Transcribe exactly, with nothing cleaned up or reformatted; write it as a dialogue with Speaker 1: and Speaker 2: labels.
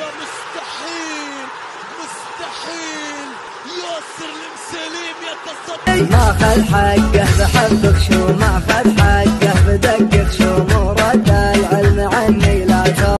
Speaker 1: مستحيل مستحيل ياسر المسليم يتصدى
Speaker 2: ما خذ حقه بحبك شو ما خذ